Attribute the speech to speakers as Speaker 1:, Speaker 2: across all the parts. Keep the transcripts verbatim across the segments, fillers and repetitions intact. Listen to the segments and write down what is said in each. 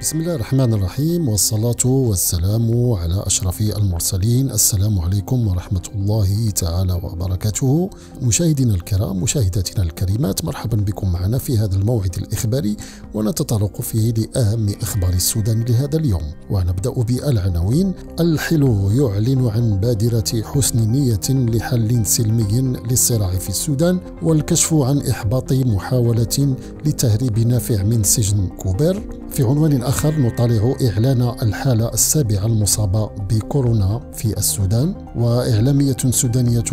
Speaker 1: بسم الله الرحمن الرحيم، والصلاة والسلام على أشرف المرسلين. السلام عليكم ورحمة الله تعالى وبركاته. مشاهدينا الكرام، مشاهداتنا الكريمات، مرحبا بكم معنا في هذا الموعد الإخباري، ونتطرق فيه لأهم أخبار السودان لهذا اليوم. ونبدأ بالعناوين. الحلو يعلن عن بادرة حسن نية لحل سلمي للصراع في السودان، والكشف عن إحباط محاولة لتهريب نافع من سجن كوبير. في عنوان آخر نطالع إعلان الحالة السابعة المصابة بكورونا في السودان، وإعلامية سودانية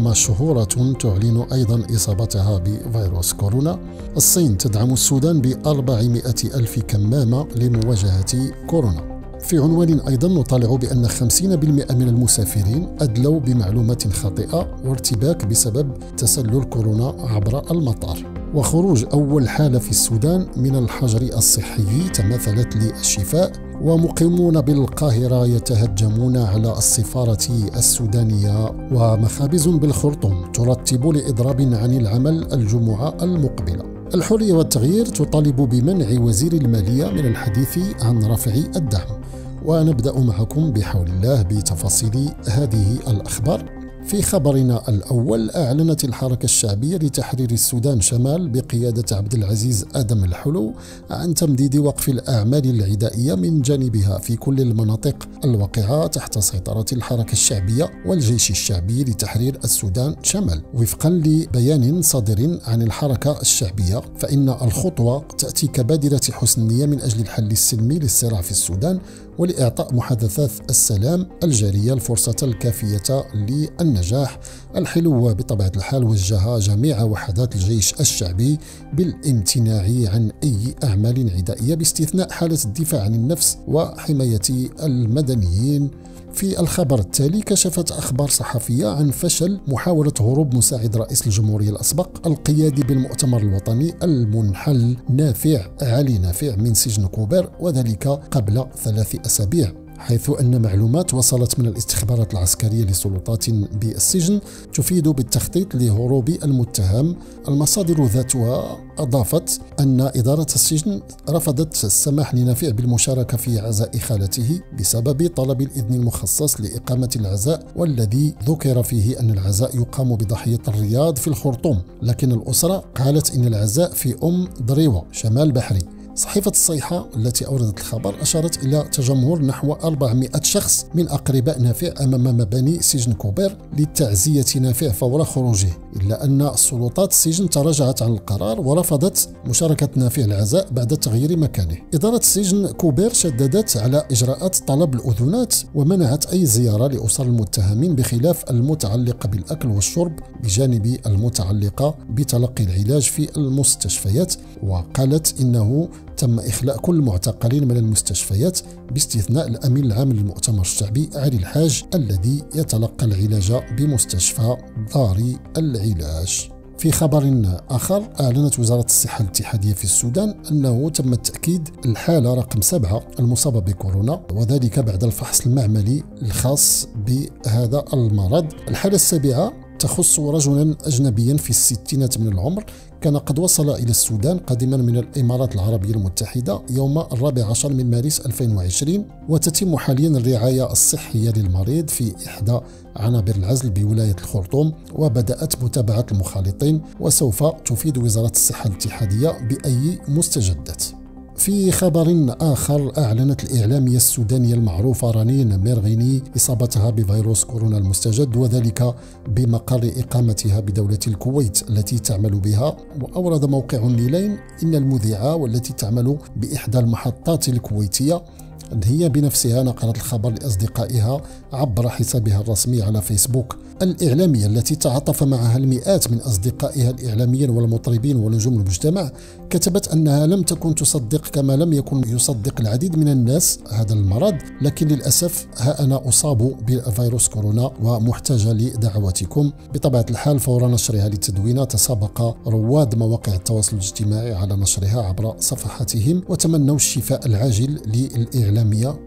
Speaker 1: مشهورة تعلن أيضا إصابتها بفيروس كورونا. الصين تدعم السودان بأربعمائة ألف كمامة لمواجهة كورونا. في عنوان أيضا نطالع بأن خمسين بالمئة من المسافرين أدلوا بمعلومات خاطئة وارتباك بسبب تسلل كورونا عبر المطار. وخروج أول حالة في السودان من الحجر الصحي تمثلت للشفاء. ومقيمون بالقاهرة يتهجمون على السفارة السودانية. ومخابز بالخرطوم ترتب لإضراب عن العمل الجمعة المقبلة. الحرية والتغيير تطالب بمنع وزير المالية من الحديث عن رفع الدعم. ونبدأ معكم بحول الله بتفاصيل هذه الأخبار. في خبرنا الأول، أعلنت الحركة الشعبية لتحرير السودان شمال بقيادة عبد العزيز آدم الحلو عن تمديد وقف الأعمال العدائية من جانبها في كل المناطق الواقعة تحت سيطرة الحركة الشعبية والجيش الشعبي لتحرير السودان شمال. وفقا لبيان صادر عن الحركة الشعبية، فإن الخطوة تأتي كبادرة حسن نية من أجل الحل السلمي للصراع في السودان، ولإعطاء محادثات السلام الجارية الفرصة الكافية للنجاح. الحلو بطبيعة الحال وجه جميع وحدات الجيش الشعبي بالامتناع عن أي أعمال عدائية باستثناء حالة الدفاع عن النفس وحماية المدنيين. في الخبر التالي، كشفت أخبار صحفية عن فشل محاولة هروب مساعد رئيس الجمهورية الأسبق القيادي بالمؤتمر الوطني المنحل نافع علي نافع من سجن كوبير، وذلك قبل ثلاث أسابيع، حيث أن معلومات وصلت من الاستخبارات العسكرية لسلطات بالسجن تفيد بالتخطيط لهروب المتهم. المصادر ذاتها أضافت أن إدارة السجن رفضت السماح لنافع بالمشاركة في عزاء خالته بسبب طلب الإذن المخصص لإقامة العزاء، والذي ذكر فيه أن العزاء يقام بضاحية الرياض في الخرطوم، لكن الأسرة قالت إن العزاء في أم ضريوة شمال بحري. صحيفة الصيحة التي أوردت الخبر أشارت إلى تجمهر نحو أربعمائة شخص من أقرباء نافع أمام مباني سجن كوبير لتعزية نافع فور خروجه، إلا أن السلطات السجن تراجعت عن القرار ورفضت مشاركة نافع العزاء بعد تغيير مكانه. إدارة سجن كوبير شددت على إجراءات طلب الأذونات ومنعت أي زيارة لأسر المتهمين، بخلاف المتعلقة بالأكل والشرب، بجانب المتعلقة بتلقي العلاج في المستشفيات. وقالت إنه تم إخلاء كل المعتقلين من المستشفيات باستثناء الأمين العام للمؤتمر الشعبي علي الحاج، الذي يتلقى العلاج بمستشفى دار العلاج. في خبر آخر، أعلنت وزارة الصحة الاتحادية في السودان أنه تم تأكيد الحالة رقم سبعة المصابة بكورونا، وذلك بعد الفحص المعملي الخاص بهذا المرض. الحالة السابعة تخص رجلا أجنبيا في الستينات من العمر، كان قد وصل إلى السودان قادما من الإمارات العربية المتحدة يوم الرابع عشر من مارس ألفين وعشرين، وتتم حاليا الرعاية الصحية للمريض في إحدى عنابر العزل بولاية الخرطوم، وبدأت متابعة المخالطين، وسوف تفيد وزارة الصحة الاتحادية بأي مستجدات. في خبر آخر، أعلنت الإعلامية السودانية المعروفة رنين ميرغيني إصابتها بفيروس كورونا المستجد، وذلك بمقر إقامتها بدولة الكويت التي تعمل بها. وأورد موقع النيلين إن المذيعة والتي تعمل بإحدى المحطات الكويتية هي بنفسها نقلت الخبر لأصدقائها عبر حسابها الرسمي على فيسبوك. الإعلامية التي تعاطف معها المئات من أصدقائها الإعلاميين والمطربين ونجوم المجتمع كتبت أنها لم تكن تصدق كما لم يكن يصدق العديد من الناس هذا المرض، لكن للأسف ها أنا أصاب بفيروس كورونا ومحتاجة لدعواتكم. بطبيعة الحال فور نشرها للتدوين تسابق رواد مواقع التواصل الاجتماعي على نشرها عبر صفحاتهم، وتمنوا الشفاء العاجل للإعلامية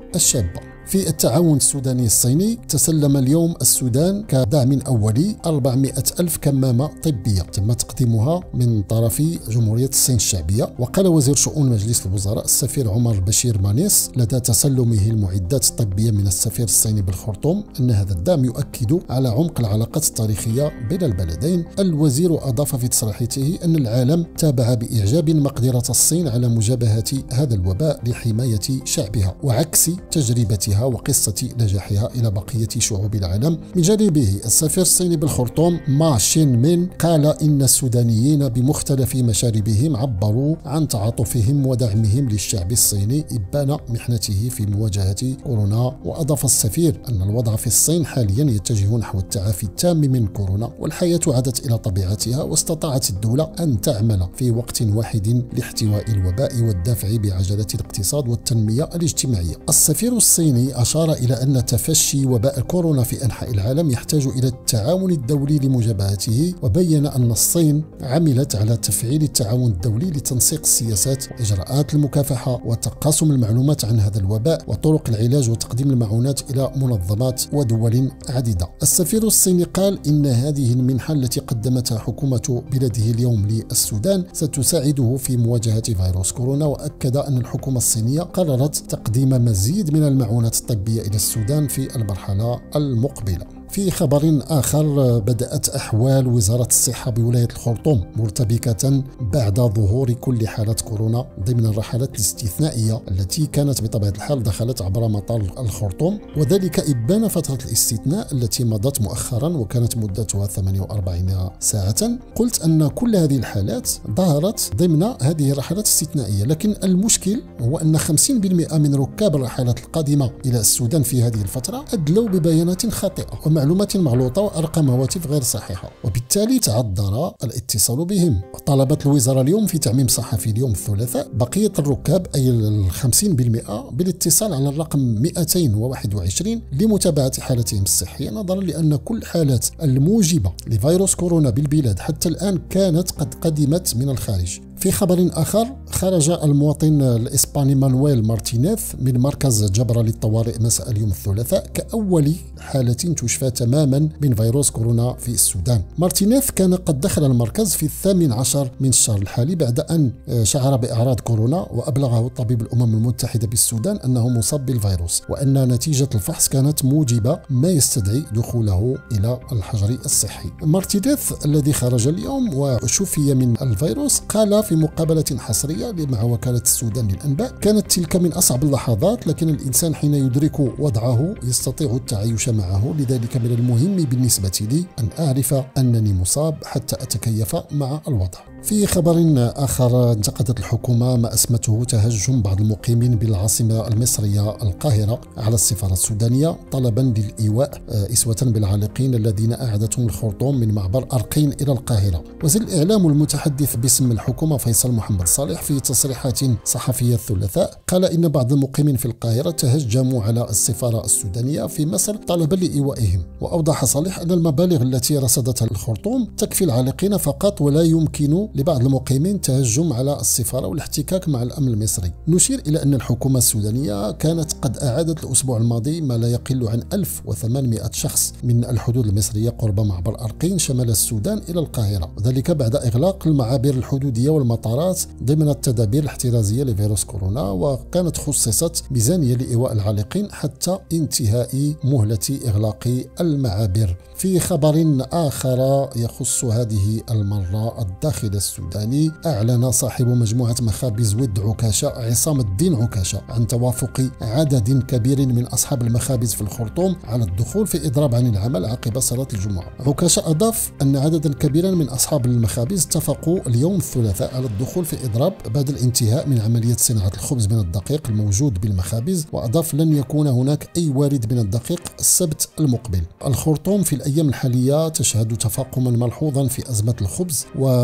Speaker 1: الشابة. في التعاون السوداني الصيني تسلم اليوم السودان كدعم أولي أربعمائة ألف كمامة طبية تم تقديمها من طرف جمهورية الصين الشعبية. وقال وزير شؤون مجلس الوزراء السفير عمر بشير مانيس لدى تسلمه المعدات الطبية من السفير الصيني بالخرطوم أن هذا الدعم يؤكد على عمق العلاقات التاريخية بين البلدين. الوزير أضاف في تصريحاته أن العالم تابع بإعجاب مقدرة الصين على مجابهة هذا الوباء لحماية شعبها وعكس تجربتها وقصة نجاحها إلى بقية شعوب العالم. من جانبه السفير الصيني بالخرطوم ما شين مين قال إن السودانيين بمختلف مشاربهم عبروا عن تعاطفهم ودعمهم للشعب الصيني إبان محنته في مواجهة كورونا. وأضاف السفير أن الوضع في الصين حاليا يتجه نحو التعافي التام من كورونا والحياة عادت إلى طبيعتها، واستطاعت الدولة أن تعمل في وقت واحد لاحتواء الوباء والدفع بعجلة الاقتصاد والتنمية الاجتماعية. السفير الصيني أشار إلى أن تفشي وباء كورونا في أنحاء العالم يحتاج إلى التعاون الدولي لمجابهته، وبين أن الصين عملت على تفعيل التعاون الدولي لتنسيق السياسات وإجراءات المكافحة وتقاسم المعلومات عن هذا الوباء وطرق العلاج وتقديم المعونات إلى منظمات ودول عديدة. السفير الصيني قال إن هذه المنحة التي قدمتها حكومة بلده اليوم للسودان ستساعده في مواجهة فيروس كورونا، وأكد أن الحكومة الصينية قررت تقديم مزيد من المعونات الطبية إلى السودان في المرحلة المقبلة. في خبر آخر، بدأت أحوال وزارة الصحة بولاية الخرطوم مرتبكة بعد ظهور كل حالات كورونا ضمن الرحلات الاستثنائية التي كانت بطبيعة الحال دخلت عبر مطار الخرطوم، وذلك إبان فترة الاستثناء التي مضت مؤخرا وكانت مدتها ثمانية وأربعين ساعة. قلت أن كل هذه الحالات ظهرت ضمن هذه الرحلات الاستثنائية، لكن المشكل هو أن خمسين بالمئة من ركاب الرحلات القادمة إلى السودان في هذه الفترة أدلوا ببيانات خاطئة معلومات مغلوطة وأرقام هواتف غير صحيحة، وبالتالي تعذر الاتصال بهم. طلبت الوزارة اليوم في تعميم صحفي اليوم الثلاثاء بقية الركاب أي ال خمسين بالمئة بالاتصال على الرقم مئتين وواحد وعشرين لمتابعة حالتهم الصحية، نظرا لأن كل حالات الموجبة لفيروس كورونا بالبلاد حتى الآن كانت قد قدمت من الخارج. في خبر آخر، خرج المواطن الإسباني مانويل مارتينيز من مركز جبرة للطوارئ مساء اليوم الثلاثاء كأول حالة تشفى تماما من فيروس كورونا في السودان. مارتينيز كان قد دخل المركز في الثامن عشر من الشهر الحالي بعد أن شعر بأعراض كورونا، وأبلغه طبيب الأمم المتحدة بالسودان أنه مصاب بالفيروس وأن نتيجة الفحص كانت موجبة ما يستدعي دخوله إلى الحجر الصحي. مارتينيز الذي خرج اليوم وشفي من الفيروس قال في مقابلة حصرية مع وكالة السودان للأنباء: كانت تلك من أصعب اللحظات، لكن الإنسان حين يدرك وضعه يستطيع التعايش معه، لذلك من المهم بالنسبة لي أن أعرف أنني مصاب حتى أتكيف مع الوضع. في خبر آخر، انتقدت الحكومة ما أسمته تهجم بعض المقيمين بالعاصمة المصرية القاهرة على السفارة السودانية طلبا للإيواء إسوة بالعالقين الذين أعادتهم الخرطوم من معبر أرقين إلى القاهرة. وزير الإعلام المتحدث باسم الحكومة فيصل محمد صالح في تصريحات صحفية الثلاثاء قال إن بعض المقيمين في القاهرة تهجموا على السفارة السودانية في مصر طلبا لإيوائهم. وأوضح صالح أن المبالغ التي رصدتها الخرطوم تكفي العالقين فقط، ولا يمكن لبعض المقيمين التهجم على السفارة والاحتكاك مع الأمن المصري. نشير إلى أن الحكومة السودانية كانت قد أعادت الأسبوع الماضي ما لا يقل عن ألف وثمانمائة شخص من الحدود المصرية قرب معبر أرقين شمال السودان إلى القاهرة، وذلك بعد إغلاق المعابر الحدودية والمطارات ضمن التدابير الاحترازية لفيروس كورونا، وكانت خصصت ميزانية لإيواء العالقين حتى انتهاء مهلة إغلاق المعابر. في خبر آخر يخص هذه المرة الداخل السوداني، أعلن صاحب مجموعة مخابز ود عكاشة عصام الدين عكاشة عن توافق عدد كبير من أصحاب المخابز في الخرطوم على الدخول في إضراب عن العمل عقب صلاة الجمعة. عكاشة أضاف أن عددا كبيرا من أصحاب المخابز اتفقوا اليوم الثلاثاء على الدخول في إضراب بعد الانتهاء من عملية صناعة الخبز من الدقيق الموجود بالمخابز، وأضاف لن يكون هناك أي وارد من الدقيق السبت المقبل. الخرطوم في الأيام الحالية تشهد تفاقما ملحوظا في أزمة الخبز، وتزايد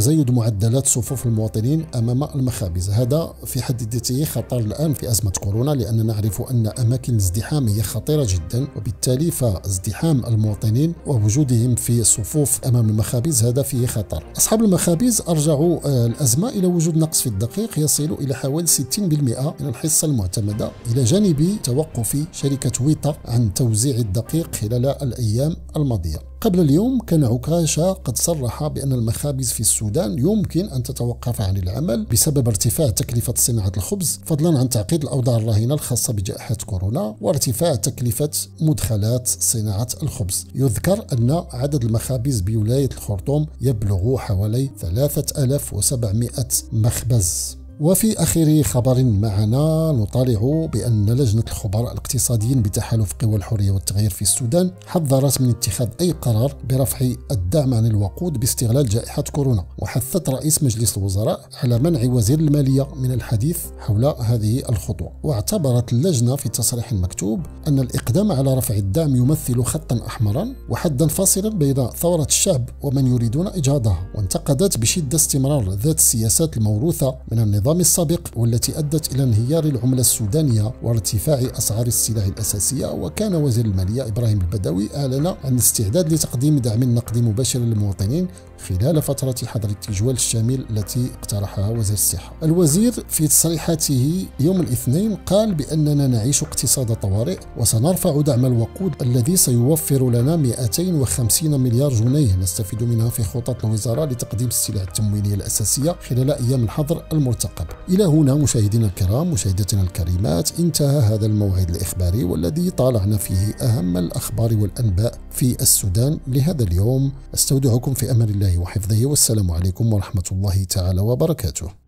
Speaker 1: تزايد معدلات صفوف المواطنين أمام المخابز. هذا في حد ذاته خطر الآن في أزمة كورونا، لأننا نعرف أن أماكن الازدحام هي خطيرة جدا، وبالتالي فازدحام المواطنين ووجودهم في الصفوف أمام المخابز هذا فيه خطر. أصحاب المخابز أرجعوا الأزمة إلى وجود نقص في الدقيق يصل إلى حوالي ستين بالمئة من الحصة المعتمدة، إلى جانب توقف شركة ويطا عن توزيع الدقيق خلال الأيام الماضية. قبل اليوم كان عكاشة قد صرح بأن المخابز في السودان يمكن أن تتوقف عن العمل بسبب ارتفاع تكلفة صناعة الخبز، فضلا عن تعقيد الأوضاع الراهنة الخاصة بجائحة كورونا وارتفاع تكلفة مدخلات صناعة الخبز. يذكر أن عدد المخابز بولاية الخرطوم يبلغ حوالي ثلاثة آلاف وسبعمئة مخبز. وفي آخر خبر معنا نطالع بأن لجنة الخبراء الاقتصاديين بتحالف قوى الحرية والتغيير في السودان حذرت من اتخاذ أي قرار برفع الدعم عن الوقود باستغلال جائحة كورونا، وحثت رئيس مجلس الوزراء على منع وزير المالية من الحديث حول هذه الخطوة. واعتبرت اللجنة في تصريح مكتوب أن الإقدام على رفع الدعم يمثل خطا أحمرا وحدا فاصلا بين ثورة الشعب ومن يريدون إجهاضها، وانتقدت بشدة استمرار ذات السياسات الموروثة من النظام السابق والتي أدت إلى انهيار العملة السودانية وارتفاع أسعار السلع الأساسية. وكان وزير المالية إبراهيم البدوي أعلن عن الاستعداد لتقديم دعم نقدي مباشر للمواطنين خلال فترة حظر التجوال الشامل التي اقترحها وزير الصحة. الوزير في تصريحاته يوم الاثنين قال بأننا نعيش اقتصاد طوارئ وسنرفع دعم الوقود الذي سيوفر لنا مئتين وخمسين مليار جنيه نستفيد منها في خطط الوزارة لتقديم السلع التموينية الأساسية خلال أيام الحظر المرتقب. إلى هنا مشاهدينا الكرام، مشاهداتنا الكريمات، انتهى هذا الموعد الإخباري والذي طالعنا فيه أهم الأخبار والأنباء في السودان لهذا اليوم. استودعكم في أمان الله وحفظه، والسلام عليكم ورحمة الله تعالى وبركاته.